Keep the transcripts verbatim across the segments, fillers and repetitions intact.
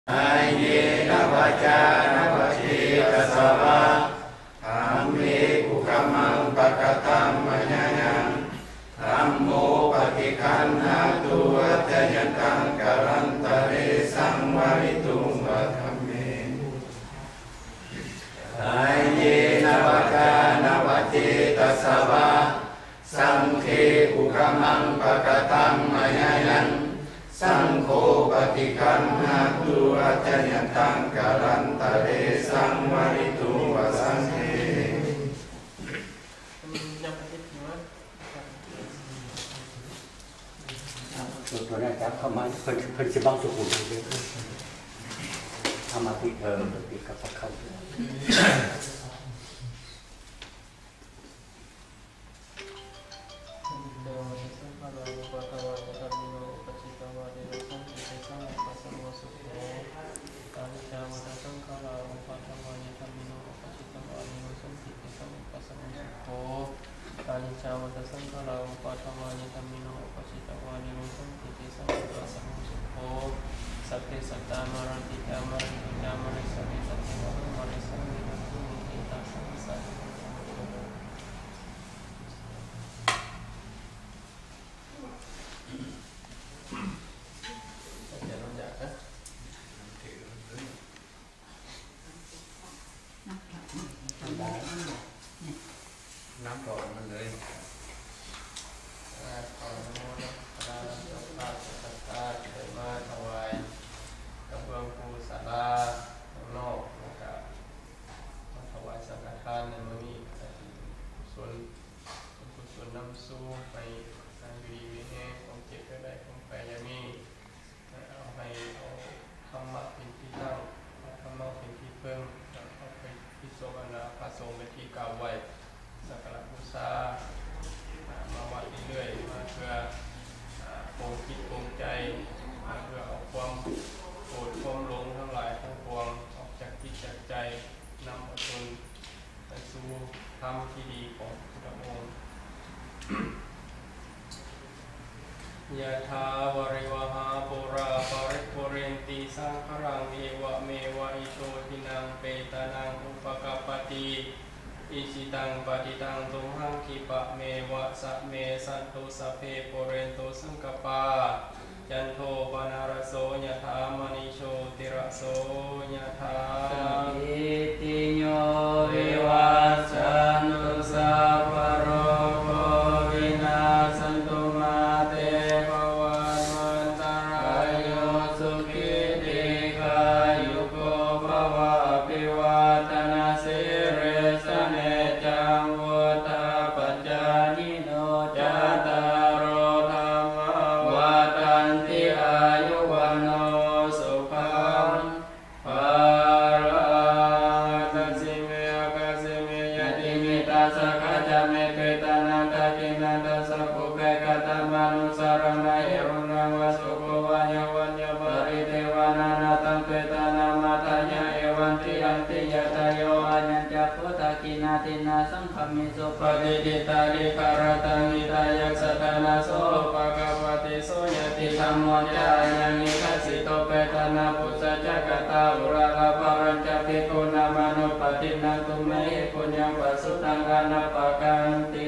อาเยนะวาจานะวะเชตสวะธรรมเมกุขมังปะกตัมมะญะยังธัมโมปฏิคันหาตุอัจจยันตังกะรันตะเรสังวริตุงวะธัมเมอาเยนะวาจานะวะเชตสวะสังฆเกุขมังปะกตัมมะญะยังสังโฆปฏิคันหาตุอัจจยันตังกะรันตะเรสังวริตุงวะสังฆตัวนั้นครับเข้ามาเพิ่นเพิ่นสิบังสุขุมเยอะทำมาติเออติกับเขากาลิชาวตสังฆราอุปาทวานิธรรมิโนอุปชิตวานิโนสัมภิติสัมพุทธสัมสุโภสัพเพสัตตามรันติตามรันติตามรันสัพเพสัตติวะมะริสังวินัสสุนิติตัสสังสัตน้ำก่อนมันเลยขออนุโมทนาพระพาสุตตาเกิดมาถวายกระเบื้องปูศาลาข้างนอกนะครับมาถวายสังฆทานในมื้อนี้ส่วนส่วนน้ำสู้ไปทางดีวิเฮของเจ็บก็ได้ของไปยามีเอาให้เอาธรรมะเป็นที่ตั้งธรรมะเป็นที่เพิ่งเอาไปที่โสมนาพระสงฆ์เป็นที่กล่าวไว้สักการะบูชามาวัดเรื่อยๆมาเพื่อปรงจิตปรงใจมาเพื่อเอาความโกรธความหลงทั้งหลายทั้งปวงออกจากจิตจากใจนำเอาตนไปสู่ธรรมที่ดีของพระองค์ยะถาวริวหาปุราปริปุเรนติสังขรังเอวะเมวะอิโตทินังเปตานังอุปกัปปติอิจิตังปฏิตังตุมหังคิปะเมวะสะเมสันตุสะเพปุเรนตุสังกปาจันโทปนารโสยะถามณิโชติระโสยะถาสัพพิติโยวิวัชชันตุสัพพะโรโควินาศตุมาเตภวัตวันตรายโยสุขิติขายุโกภวะอภิวาทนาสิริสเนจังวุฒาปัจจานิโนจัตตารโอธรรมวัฏันติอายุวันโนสุขังภาลังสิเมกะสิเมยติมิตาสะคะจาเมเกตานันตะกินันตะสัพพุเปกตามานุสารณะเอรุณังวะสุโกวะยวัญญปริเทวานานาตังเปตานามาตายะเอวันติอันติยะตโยอัญญจักขุตะกินาตินาสังฆมิสุปฏิทิตาลิภารตังอิตายักสตนาโสปะกะปะติโสยติธัมโมจายังนิคัสสิโตเปตานาปุสสะจักตาอุราลาภรัญจภิกขุนามานุปตินันตุเมหิปุญญังปัสสุตังกานาปะกันติ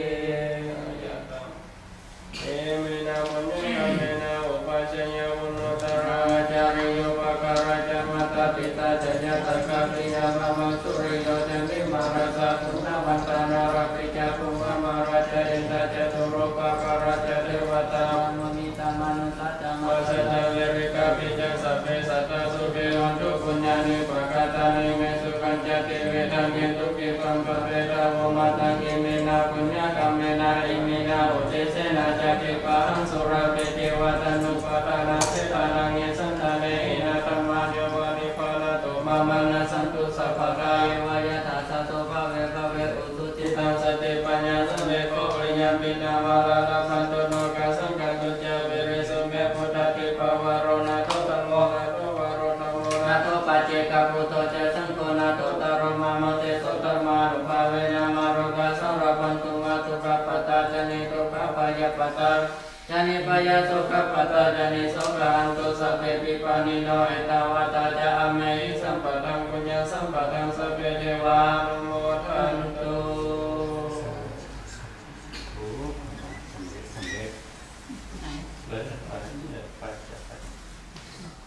เอเมนะปุญญาเมนะอุปัชฌยวุโนตระจาริโยปะการะจามัตตปิตาจยะตะกะปิยามะมังสุริโยเตมิมาราสะตุนาวันตานาราปิจาภูมามาราชเอนตะจตุโรปะการะจเทวตามมิตามานุสัจจมัสสะเจริกาปิจังสัพเพสัตตาสุเขวันตุปุญญานิปะกตานิเมสุขัญจติเวทังเกตุกิปังปะเปตาโวมาตังกิเมนะปุญญากัมเมนะอิเมนะอุเจเสนะจักขิปะหังสุราเปเทวตานุปะทานาเสตานังเยสันทาเนอินะธัมมาเยวานิพานะโตมามานะสันตุสัพพะกายวายะถาสัตโตภะเวภะเวอุสุจิตังสติปัญญาสัมเวโกปริยัมปินาวาลาลาภันโตโนกาสังฆะตุจาเวเรสุเมพุทธติภาวะโรนะโตตังโมนะโตวะโรนะโมนะโตปัจเจกพุทโธเจสังโฆนะโตตารมามะเตโสตมานุภาเวนะมาโรกาสังรัพันตุมาตุกะปตาจเนตุกะปายะปตาจเนปยะสุขปตาจเนโสกะอันตุสัพเพปิปานิโนเอตาวะตาจาวานุโมทันตุไปไป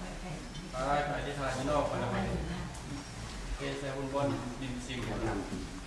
ไปที่ทางที่นอกไปแล้วเกษตรบุญบนดินสิงห์